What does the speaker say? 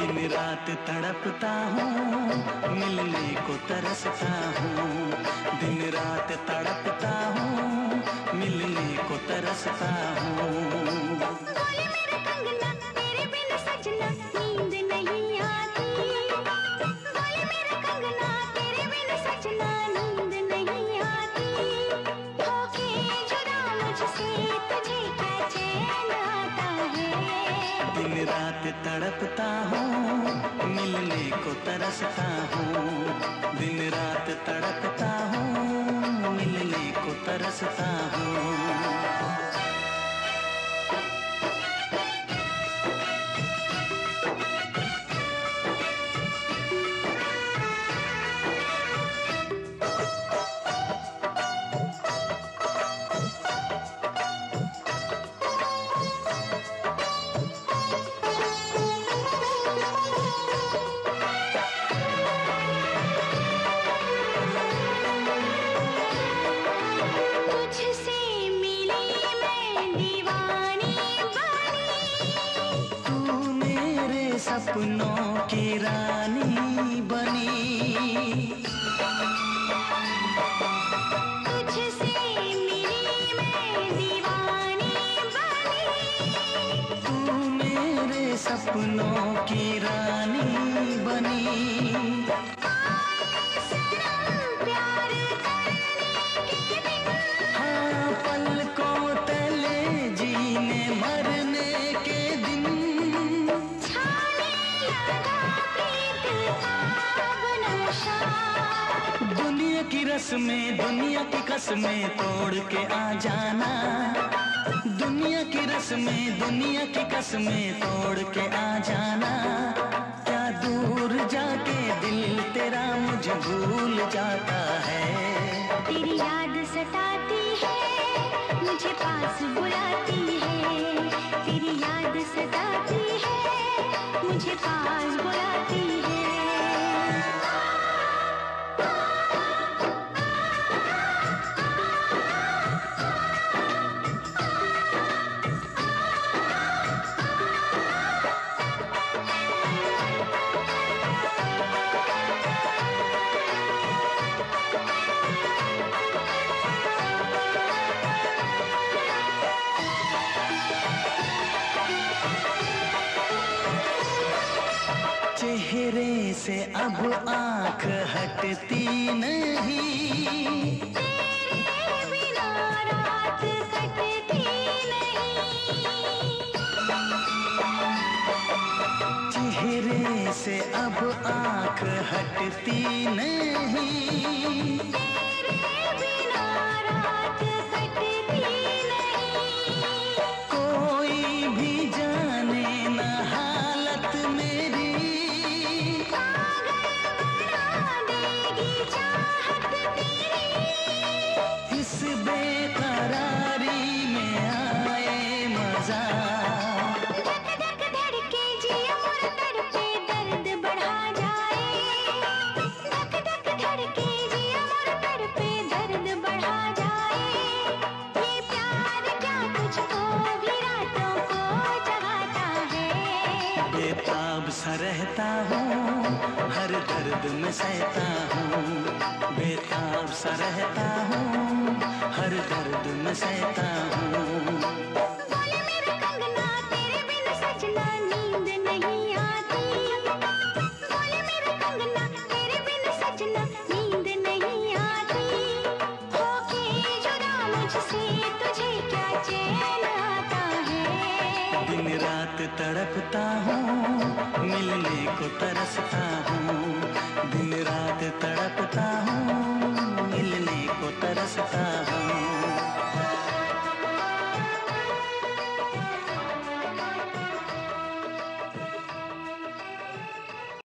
दिन रात तड़पता हूँ, मिलने को तरसता हूँ। दिन रात तड़पता हूँ, मिलने को तरसता हूँ। बोले मेरा कंगना तेरे बिन सजना नींद नहीं आती। बोले मेरा कंगना तेरे बिन सजना नींद नहीं आती। होके जुदा मुझसे तुझे क्या चैन आता है। दिन रात तड़पता हूँ, मिलने को तरसता हूँ। दिन रात तड़पता हूँ, मिलने को तरसता हूँ। सपनों की रानी बनी, तुझसे मिली मैं दीवानी बनी। तू मेरे सपनों की रानी बनी। प्यार करने के दिन, हाँ पलकों तले जीने मरने के दिन। दुनिया की रस्में, दुनिया की कसमें तोड़ के आ जाना। दुनिया की रस्में, दुनिया की कसमें तोड़ के आ जाना। क्या दूर जाके दिल तेरा मुझे भूल जाता है। तेरी याद सताती है, मुझे पास बुलाती है। तेरी याद सताती है, मुझे पास बुलाती है। चेहरे से अब आँख हटती नहीं। तेरे बिना रात कटती नहीं। चेहरे से अब आँख हटती नहीं। तेरे बिना रात कटती नहीं। कोई भी जाने न हालत मेरी। इस बेकरारी में आए मजा। धक धक धड़के जिया मोर तड़पे दर्द बढ़ा जाए। धक धक धड़के जिया मोर तड़पे दर्द बढ़ा जाए। ये प्यार क्या तुझको भी रातों को जगाता है। बेताब सा रहता हूँ, हर दर्द में सहता हूँ। बेताब सा रहता हूँ, हर दर्द में सहता हूँ। बोले मेरा कंगना तेरे बिन सजना नींद नहीं आती। बोले मेरा कंगना तेरे बिन सजना नींद नहीं आती। होके जुदा मुझसे तुझे क्या चैन आता है। दिन रात तड़पता हूँ, मिलने को तरसता